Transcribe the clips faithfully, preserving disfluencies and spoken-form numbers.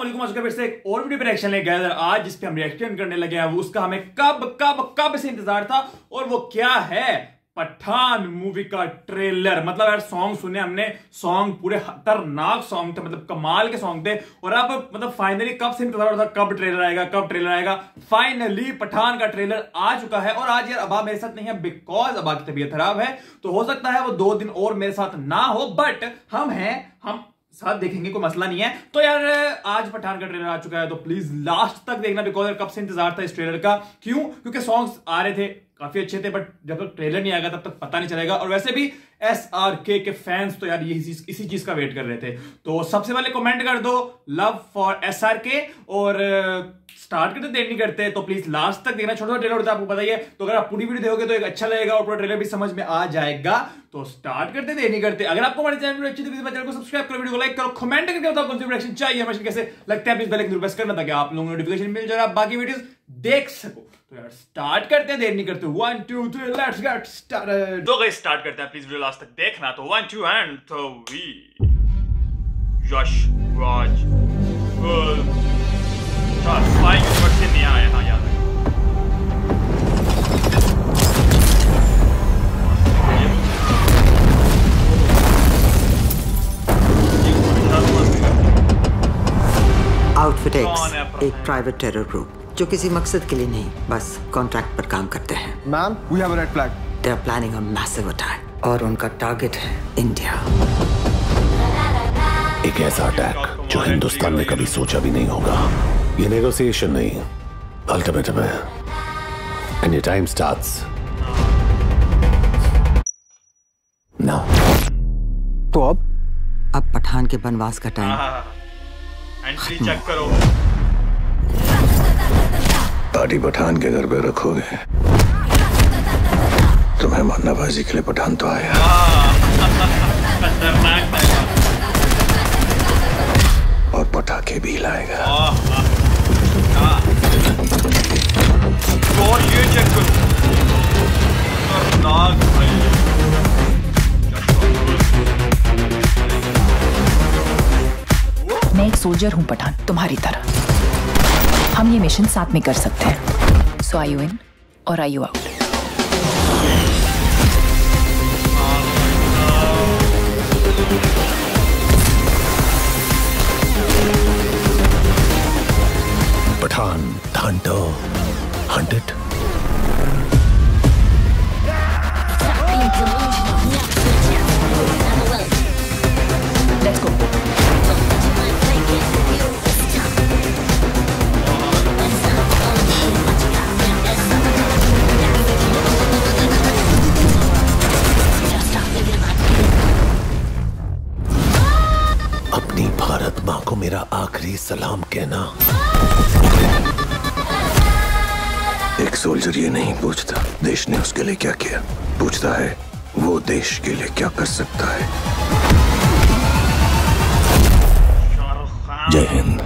वालेकुम, आज फिर से एक और वीडियो पे रिएक्शन लेके गए आज जिस पे हम रिएक्शन करने लगे हैं। वो उसका हमें कब कब कब से इंतजार था और वो क्या है, पठान मूवी का ट्रेलर। मतलब यार सॉन्ग सुने हमने, सॉन्ग पूरे खतरनाक सॉन्ग थे, मतलब कमाल के सॉन्ग थे। और अब मतलब फाइनली कब से इंतजार था, कब ट्रेलर आएगा कब ट्रेलर आएगा। फाइनली पठान का ट्रेलर आ चुका है। और आज यार अबा मेरे साथ नहीं है बिकॉज अबा की तबीयत खराब है, तो हो सकता है वो दो दिन और मेरे साथ ना हो, बट हम हैं, हम साथ देखेंगे, कोई मसला नहीं है। तो यार आज पठान का ट्रेलर आ चुका है, तो प्लीज लास्ट तक देखना बिकॉज कब से इंतजार था इस ट्रेलर का। क्यों? क्योंकि सॉन्ग्स आ रहे थे, काफी अच्छे थे, बट जब तक ट्रेलर नहीं आएगा तब तक पता नहीं चलेगा। और वैसे भी एस आर के के फैंस तो यार यही चीज इसी चीज का वेट कर रहे थे। तो सबसे पहले कमेंट कर दो लव फॉर एस आर के, और स्टार्ट करते देर नहीं करते तो प्लीज लास्ट तक देखना। छोटा सा ट्रेलर होता है आपको पता ही है, तो अगर आप पूरी वीडियो देखोगे तो एक अच्छा लगेगा और पूरा ट्रेलर भी समझ में आ जाएगा। तो स्टार्ट करते देर नहीं करते। अगर आपको हमारे चैनल अच्छी लगी तो चैनल को सब्सक्राइब करो, वीडियो को लाइक करो, कमेंट करके बताओ कौन सी रिएक्शन चाहिए हमें, कैसे लगता है, प्लीज बेल आइकन प्रेस करना ताकि आप लोगों को नोटिफिकेशन मिल जाए, आप बाकी वीडियोस देख सको। तो यार स्टार्ट करते हैं, देर नहीं करते। One two three let's get started. तो गाइस स्टार्ट करते हैं, प्लीज वीडियो लास्ट तक देखना। तो one two and three. Yash Raj गुल फ्लाइंग यूनिवर्स से नहीं आया था यार। आउटफिट एक्स एक प्राइवेट टेरर ग्रुप जो किसी मकसद के लिए नहीं, बस कॉन्ट्रैक्ट पर काम करते हैं। Ma'am, we have a red flag. They are planning a massive attack और उनका टारगेट है इंडिया। एक ऐसा अटैक जो हिंदुस्तान ने कभी सोचा भी नहीं होगा। ये नेगोशिएशन नहीं, अल्टीमेटम है। And your time starts now. तो अब अब पठान के बनवास का टाइम। एंट्री चेक करो। पार्टी पठान के घर पे रखोगे तो मेहमाननवाजी के लिए पठान तो आया। और पटाखे भी लाएगा। और ये चेक करो, खतरनाक भाई। मैं एक सोल्जर हूँ पठान, तुम्हारी तरह। हम ये मिशन साथ में कर सकते हैं। सो आर यू इन और are you out? Pathan hunter hunted. Let's go. अपनी भारत माँ को मेरा आखिरी सलाम कहना। एक सोल्जर ये नहीं पूछता देश ने उसके लिए क्या किया, पूछता है वो देश के लिए क्या कर सकता है। जय हिंद।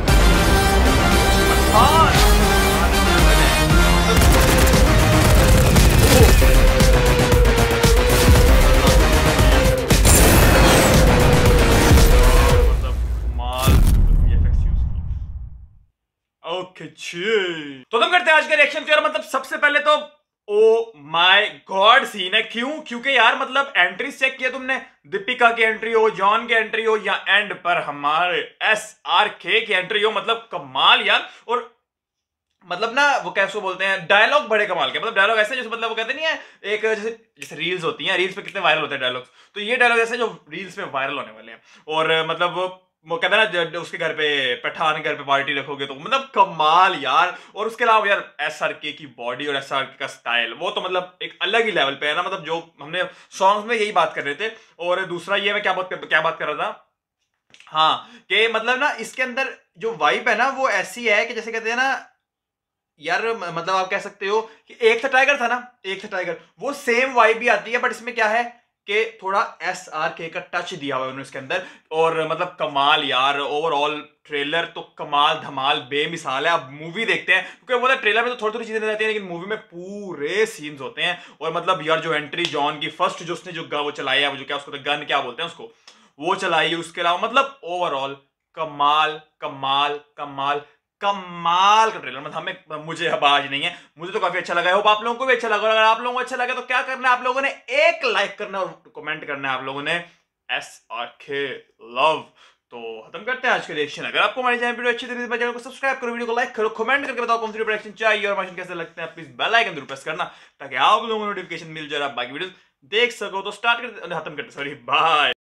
ओके जी, तो तुम करते हैं आज का रिएक्शन। तो यार मतलब सबसे पहले तो ओ माय गॉड सीन है। क्यों? क्योंकि यार मतलब एंट्री चेक किया तुमने, दीपिका की एंट्री हो, जॉन की एंट्री हो, या एंड पर हमारे एस आर के की एंट्री हो, मतलब कमाल यार। और मतलब ना वो कैसे बोलते हैं, डायलॉग बड़े कमाल के। मतलब डायलॉग ऐसे जैसे मतलब वो कहते नहीं है एक जैसे जैसे रील्स होती हैं, रील्स पे कितने वायरल होते हैं डायलॉग्स, तो ये डायलॉग ऐसे जो रील्स पे वायरल होने वाले हैं। और मतलब वो कहता है ना उसके घर पे पठान घर पे पार्टी रखोगे तो मतलब कमाल यार। और उसके अलावा यार एस आर के की बॉडी और एस आर के का स्टाइल वो तो मतलब एक अलग ही लेवल पे है ना। मतलब जो हमने सॉन्ग्स में यही बात कर रहे थे। और दूसरा ये मैं क्या बात कर, क्या बात कर रहा था, हाँ, कि मतलब ना इसके अंदर जो वाइब है ना वो ऐसी है कि जैसे कहते हैं ना यार, मतलब आप कह सकते हो कि एक था टाइगर था ना, एक था टाइगर, वो सेम वाइब भी आती है, बट इसमें क्या है कि थोड़ा एस आर के का टच दिया हुआ है उन्होंने इसके अंदर। और मतलब कमाल यार, ओवरऑल ट्रेलर तो कमाल धमाल बेमिसाल है। आप मूवी देखते हैं क्योंकि वो ट्रेलर में तो थोड़ी थोड़ी चीजें नजर आती है, लेकिन मूवी में पूरे सीन्स होते हैं। और मतलब यार जो एंट्री जॉन की फर्स्ट जो उसने जो वो चलाई है, वो जो क्या उसको गन क्या बोलते हैं उसको, वो चलाई है। उसके अलावा मतलब ओवरऑल कमाल कमाल कमाल कमाल का ट्रेलर, मतलब हमें मुझे अब आज नहीं है, मुझे तो काफी अच्छा लगा है। होप आप लोगों को भी अच्छा लगा। अगर आप लोगों को अच्छा लगा तो क्या करना है आप लोगों ने, एक लाइक करना और कमेंट करना है आप लोगों ने एस आर के लव। तो खत्म करते हैं आज के रिएक्शन। अगर आपको हमारी चैनल वीडियो अच्छी लगी तो चैनल को सब्सक्राइब करो, वीडियो को लाइक करो, कमेंट करके बताओ कौन सी रिएक्शन चाहिए और माशन कैसे लगते हैं। प्लीज बेल आइकन जरूर प्रेस करना ताकि आप लोगों को नोटिफिकेशन मिल जाए, आप बाकी वीडियोस देख सको। तो स्टार्ट करते खत्म करते सॉरी बाय।